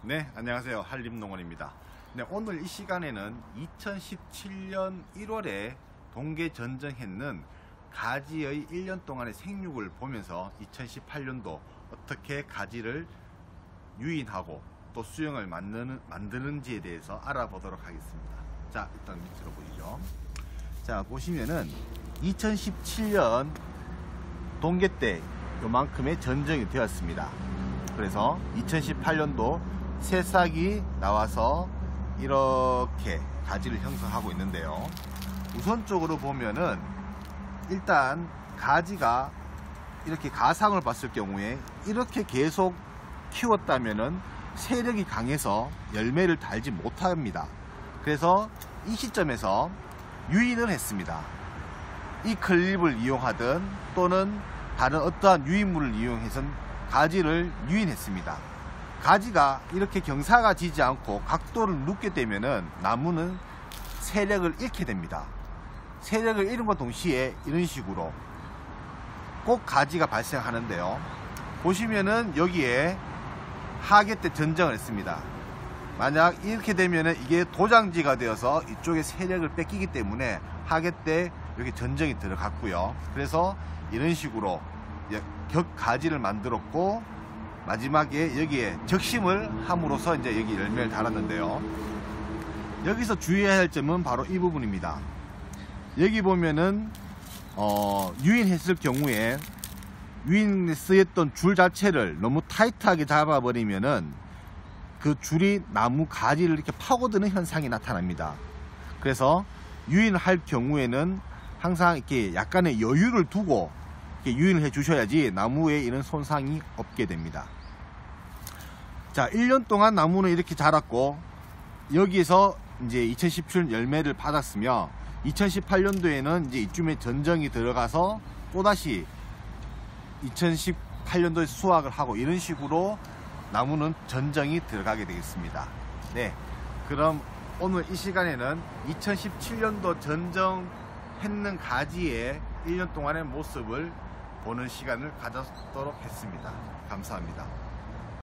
네, 안녕하세요. 한림농원입니다. 네, 오늘 이 시간에는 2017년 1월에 동계 전정했는 가지의 1년 동안의 생육을 보면서 2018년도 어떻게 가지를 유인하고 또 수영을 만드는지에 대해서 알아보도록 하겠습니다. 자, 일단 밑으로 보이죠. 자, 보시면은 2017년 동계 때 요만큼의 전정이 되었습니다. 그래서 2018년도 새싹이 나와서 이렇게 가지를 형성하고 있는데요. 우선적으로 보면은 일단 가지가 이렇게 가상을 봤을 경우에 이렇게 계속 키웠다면은 세력이 강해서 열매를 달지 못합니다. 그래서 이 시점에서 유인을 했습니다. 이 클립을 이용하든 또는 다른 어떠한 유인물을 이용해서 가지를 유인했습니다. 가지가 이렇게 경사가 지지 않고 각도를 눕게 되면은 나무는 세력을 잃게 됩니다. 세력을 잃은과 동시에 이런 식으로 꼭 가지가 발생하는데요. 보시면은 여기에 하계 때 전정을 했습니다. 만약 이렇게 되면은 이게 도장지가 되어서 이쪽에 세력을 뺏기기 때문에 하계 때 이렇게 전정이 들어갔고요. 그래서 이런 식으로 격가지를 만들었고 마지막에 여기에 적심을 함으로써 이제 여기 열매를 달았는데요. 여기서 주의해야 할 점은 바로 이 부분입니다. 여기 보면은 유인했을 경우에 유인에 쓰였던 줄 자체를 너무 타이트하게 잡아버리면은 그 줄이 나무 가지를 이렇게 파고드는 현상이 나타납니다. 그래서 유인을 할 경우에는 항상 이렇게 약간의 여유를 두고 이렇게 유인을 해 주셔야지 나무에 이런 손상이 없게 됩니다. 자, 1년 동안 나무는 이렇게 자랐고 여기에서 이제 2017년 열매를 받았으며 2018년도에는 이제 이쯤에 전정이 들어가서 또다시 2018년도에 수확을 하고 이런 식으로 나무는 전정이 들어가게 되겠습니다. 네, 그럼 오늘 이 시간에는 2017년도 전정했는 가지의 1년 동안의 모습을 보는 시간을 가졌도록 했습니다. 감사합니다.